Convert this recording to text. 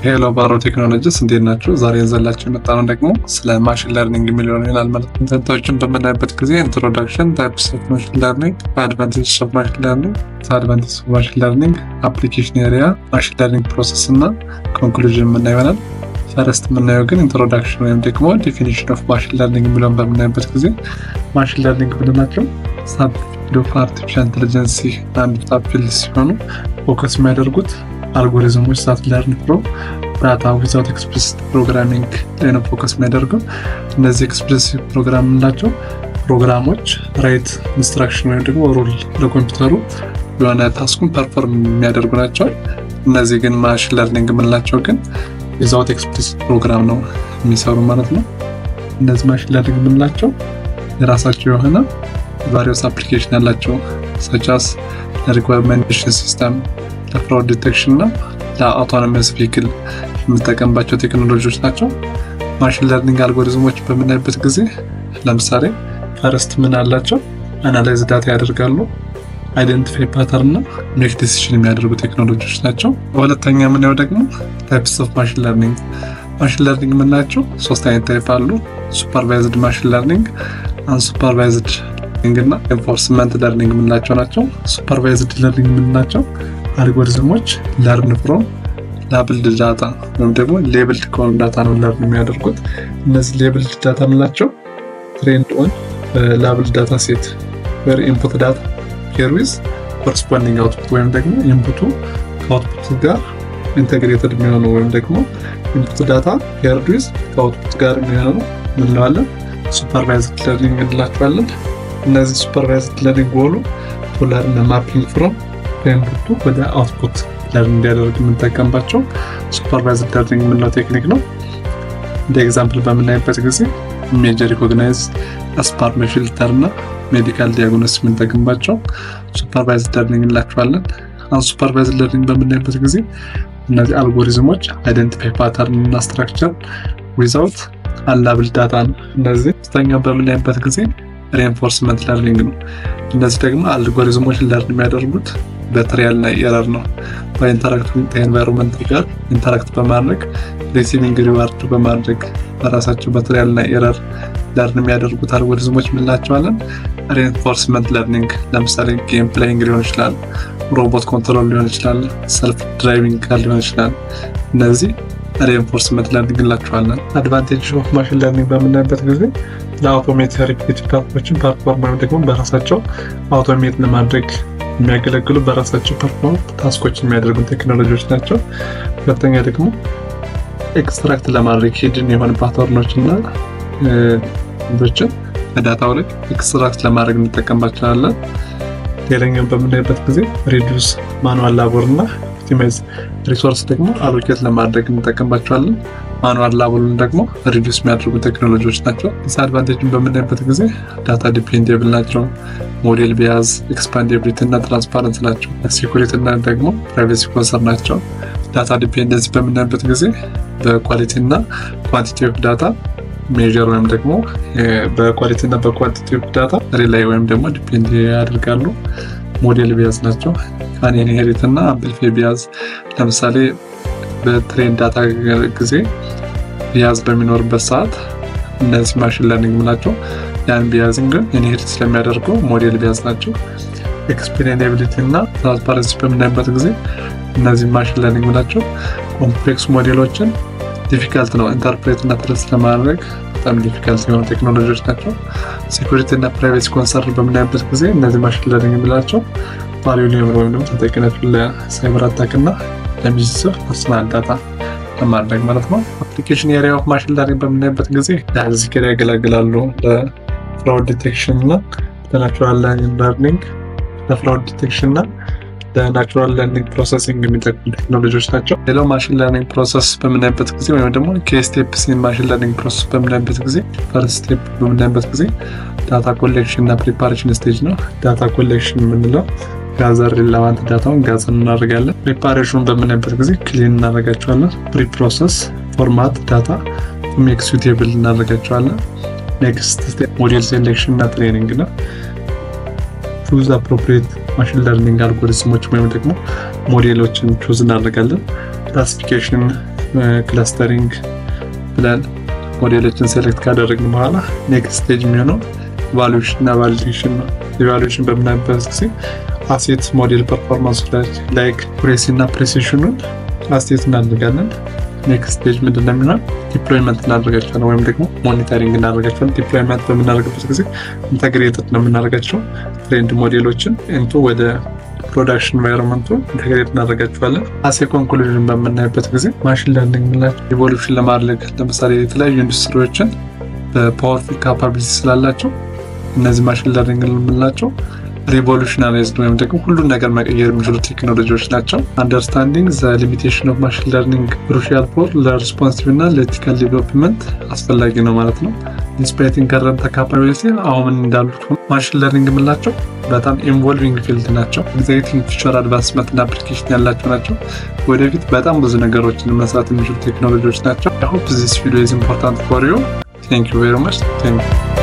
ሄሎ ባሮ ቴክኖሎጂስ እንዴት ናችሁ? ዛሬ እንዘላችሁ የመጣነው ደግሞ ስለ ማሽን ለርኒንግ የሚለውን ይሆናል ማለት ነው። ትምህርቶችን በምናይበት ጊዜ ኢንትሮዳክሽን፣ ታይፕስ ኦፍ ማሽን ለርኒንግ፣ አድቫንቴጅስ ኦፍ ማሽን ለርኒንግ፣ ዲስአድቫንቴጅስ ኦፍ ማሽን ለርኒንግ፣ አፕሊኬሽን ኤሪያ፣ ማሽን ለርኒንግ ፕሮሰስ እና ኮንክሉዥን የምናየው ይሆናል። ፈርስት የምናየው ግን ኢንትሮዳክሽን ወይም ደግሞ ዴፊኒሽን ኦፍ ማሽን ለርኒንግ የሚለውን በምናይበት ጊዜ ማሽን ለርኒንግ ብንላቸው ሳብ ፊልድ ኦፍ አርቲፊሻል ኢንተለጀንስ አንድ ሳብ ፊልድ ሲሆኑ ፎከስ የሚያደርጉት algorithms that learn from data without explicit programming ላይ ነው ፎከስ የሚያደርገው። እነዚህ ኤክስፕሊሲት ፕሮግራም ናቸው ፕሮግራሞች ራይት ኢንስትራክሽን ወይም ደግሞ ሩል ለኮምፒውተሩ የሆነ ታስኩን ፐርፎርም የሚያደርጉ ናቸው። እነዚህ ግን ማሽን ለርኒንግ የምንላቸው ግን without explicit ፕሮግራም ነው የሚሰሩ ማለት ነው። እነዚህ ማሽን ለርኒንግ የምንላቸው የራሳቸው የሆነ various application ያላቸው such as recommendation system fraud detection እና autonomous vehicle የምንጠቀምባቸው ቴክኖሎጂዎች ናቸው። ማሽን ለርኒንግ አልጎሪዝሞች በምናይበት ጊዜ ለምሳሌ ፈርስት ምን አላቸው አናላይዝ ዳታ ያደርጋሉ፣ አይደንቲፋይ ፓተርን እና ሜክ ዲሲዥን የሚያደርጉ ቴክኖሎጂዎች ናቸው። ሁለተኛ ምናየው ደግሞ ታይፕስ ኦፍ ማሽን ለርኒንግ። ማሽን ለርኒንግ ምናቸው ሶስት አይነት ታይፕ አሉ። ሱፐርቫይዝድ ማሽን ለርኒንግ፣ አንሱፐርቫይዝድ ለርኒንግ እና ኢንፎርስመንት ለርኒንግ ምንላቸው ናቸው። ሱፐርቫይዝድ ለርኒንግ ምንላቸው አልጎሪዝሞች ለርን ፍሮም ላብልድ ዳታ ወይም ደግሞ ሌብልድ ከሆኑ ዳታ ነው ለርን የሚያደርጉት። እነዚህ ሌብልድ ዳታ ምንላቸው ትሬንድ ኦን ላብልድ ዳታ ሴት where input data paired with corresponding output ወይም ደግሞ ኢንፑቱ ከአውትፑት ጋር ኢንተግሬትድ የሚሆነው ወይም ደግሞ ኢንፑት ዳታ paired with ከአውትፑት ጋር የሚሆነው ምንለዋለን ሱፐርቫይዝድ ለርኒንግ እንላቸዋለን። እነዚህ ሱፐርቫይዝድ ለርኒንግ ጎሉ to learn mapping from ኢንፑቱ ወደ አውትፑት ለርን እንዲያደርግ የምንጠቀምባቸው ሱፐርቫይዝድ ለርኒንግ የምንለው ቴክኒክ ነው። እንደ ኤግዛምፕል በምናይበት ጊዜ ኢሜጅ ሪኮግናይዝ፣ አስፓርም ፊልተር እና ሜዲካል ዲያግኖሲስ የምንጠቀምባቸው ሱፐርቫይዝድ ለርኒንግ እንላቸዋለን። አንሱፐርቫይዝድ ለርኒንግ በምናይበት ጊዜ እነዚህ አልጎሪዝሞች አይደንቲፋይ ፓተርን እና ስትራክቸር ዊዛውት አላብል ዳታ ነው። እነዚህ ስተኛ በምናይበት ጊዜ ሪኢንፎርስመንት ለርኒንግ ነው። እነዚህ ደግሞ አልጎሪዝሞች ለርን የሚያደርጉት በትሪያል እና ኤረር ነው። በኢንተራክቲቭ ኤንቫይሮንመንት ጋር ኢንተራክት በማድረግ ሪሲቪንግ ሪዋርድ በማድረግ በራሳቸው በትሪያል እና ኤረር ለርን የሚያደርጉት አልጎሪዝሞች ምንላቸዋለን ሪኢንፎርስመንት ለርኒንግ። ለምሳሌ ጌም ፕሌይንግ ሊሆን ይችላል፣ ሮቦት ኮንትሮል ሊሆን ይችላል፣ ሰልፍ ድራይቪንግ ካር ሊሆን ይችላል። እነዚህ ሪኢንፎርስመንት ለርኒንግ እንላቸዋለን። አድቫንቴጅ ኦፍ ማሽን ለርኒንግ በምናይበት ጊዜ ለአውቶሜት ሪፒቲቲቭ ታስኮችን ፐርፎርም ወይም ደግሞ በራሳቸው አውቶሜት ለማድረግ የሚያገለግሉ በራሳቸው ፐርፎርም ታስኮችን የሚያደርጉ ቴክኖሎጂዎች ናቸው። ሁለተኛ ደግሞ ኤክስትራክት ለማድረግ ሂድን የሆነ ፓተርኖች እና እንዶችን በዳታው ላይ ኤክስትራክት ለማድረግ እንጠቀምባቸዋለን። ሌላኛው በምናይበት ጊዜ ሪዱስ ማኑዋል ላቦር እና ኦፕቲማይዝ ሪሶርስ ደግሞ አሎኬት ለማድረግ እንጠቀምባቸዋለን። ማኑዋል ላቦርን ደግሞ ሪዱስ የሚያደርጉ ቴክኖሎጂዎች ናቸው። ዲስአድቫንቴጅን በምናይበት ጊዜ ዳታ ዲፔንደብል ናቸው፣ ሞዴል ቢያዝ፣ ኤክስፓንዴቢሊቲ እና ትራንስፓረንስ ናቸው፣ ሴኩሪቲ እና ደግሞ ፕራይቬሲ ኮንሰርን ናቸው። ዳታ ዲፔንደንሲ በምናይበት ጊዜ በኳሊቲ እና ኳንቲቲ ኦፍ ዳታ ሜጀር ወይም ደግሞ በኳሊቲ እና በኳንቲቲ ኦፍ ዳታ ሪላይ ወይም ደግሞ ዲፔንድ ያደርጋሉ። ሞዴል ቢያዝ ናቸው፣ ካን ኢንሄሪት እና አምፕሊፋይ ቢያዝ። ለምሳሌ በትሬን ዳታ ጊዜ ቢያዝ በሚኖርበት ሰዓት እነዚህ ማሽን ለርኒንግ ምናቸው ያን ቢያዝንግ ኢንሄሪት ስለሚያደርገው ሞዴል ቢያዝ ናቸው። ኤክስፕሌኔቢሊቲ እና ትራንስፓረንሲ በምናይበት ጊዜ እነዚህ ማሽን ለርኒንግ ምናቸው ኮምፕሌክስ ሞዴሎችን ዲፊካልት ነው ኢንተርፕሬት እና ትረስ ለማድረግ በጣም ዲፊካልት የሆኑ ቴክኖሎጂዎች ናቸው። ሴኩሪቲ እና ፕራይቬሲ ኮንሰርን በምናይበት ጊዜ እነዚህ ማሽን ለርኒንግ ምናቸው ቫልዩኤብል ወይም ደግሞ ተጠቂነቱን ለሳይበር አታክ እና ለሚስጥር ፐርሰናል ዳታ ለማድረግ ማለት ነው። አፕሊኬሽን ኤሪያ ኦፍ ማሽን ለርኒንግ በምናይበት ጊዜ ለዚህ ጋር ያገለግላሉ ለፍራውድ ዲቴክሽን እና ለናቹራል ለርኒንግ ለፍራውድ ዲቴክሽን እና ለናቹራል ለርኒንግ ፕሮሰሲንግ የሚጠቅሙ ቴክኖሎጂዎች ናቸው። ሌላው ማሽን ለርኒንግ ፕሮሰስ በምናይበት ጊዜ ወይም ደግሞ ከስቴፕስ ኢን ማሽን ለርኒንግ ፕሮሰስ በምናይበት ጊዜ ፈርስት ስቴፕ በምናይበት ጊዜ ዳታ ኮሌክሽን እና ፕሪፓሬሽን ስቴጅ ነው። ዳታ ኮሌክሽን የምንለው ጋዘር ሪሌቫንት ዳታውን ጋዘር እናደርጋለን። ፕሪፓሬሽኑን በምናይበት ጊዜ ክሊን እናደርጋቸዋለን። ፕሪ ፕሮሰስ ፎርማት ዳታ ሜክ ሱቴብል እናደርጋቸዋለን። ኔክስት ስቴፕ ሞዴል ሴሌክሽን እና ትሬኒንግ ነው። ቹዝ አፕሮፕሪየት ማሽን ለርኒንግ አልጎሪዝሞች ወይም ደግሞ ሞዴሎችን ቹዝ እናደርጋለን። ክላሲፊኬሽን ክላስተሪንግ ብለን ሞዴሎችን ሴሌክት ካደረግን በኋላ ኔክስት ስቴጅ የሚሆነው ኢቫሉዌሽን እና ቫሊዴሽን ነው። ኢቫሉዌሽን በምናይበት ጊዜ አሴት ሞዴል ፐርፎርማንስ ላይክ አኩሬሲ እና ፕሪሲዥኑን አሴት እናደርጋለን። ኔክስት ስቴጅ ምንድን ነው የሚሆነው ዲፕሎይመንት እናደርጋቸዋለን ወይም ደግሞ ሞኒተሪንግ እናደርጋቸዋለን። ዲፕሎይመንት በምናደርግበት ጊዜ ኢንተግሬትድ ነው የምናደርጋቸው ትሬንድ ሞዴሎችን into ወደ ፕሮዳክሽን ኤንቫይሮንመንቱ ኢንተግሬት እናደርጋቸዋለን። አሴ ኮንክሉዥን በምናይበት ጊዜ ማሽን ለርኒንግ የምንላቸው ኢቮሉሽን ለማድረግ ለምሳሌ የተለያዩ ኢንዱስትሪዎችን በፓወርፉል ካፓቢሊቲ ስላላቸው እነዚህ ማሽን ለርኒንግ የምንላቸው ሪቮሉሽናሪዝድ ወይም ደግሞ ሁሉን ነገር መቀየር የሚችሉ ቴክኖሎጂዎች ናቸው። አንደርስታንዲንግ ዘ ሊሚቴሽን ኦፍ ማሽን ለርኒንግ ክሩሻል ፎር ለሪስፖንሲቭ እና ለኤቲካል ዲቨሎፕመንት አስፈላጊ ነው ማለት ነው። ዲስፓይቲንግ ከረንት ካፓቢሊቲ አሁን እንዳሉት ማሽን ለርኒንግ የምንላቸው በጣም ኢንቮልቪንግ ፊልድ ናቸው። ኤግዛይቲንግ ፊቸር አድቫንስመንት እና አፕሊኬሽን ያላቸው ናቸው። ወደፊት በጣም ብዙ ነገሮችን መስራት የሚችሉ ቴክኖሎጂዎች ናቸው። I hope this video is important for you. Thank you very much. Thank you.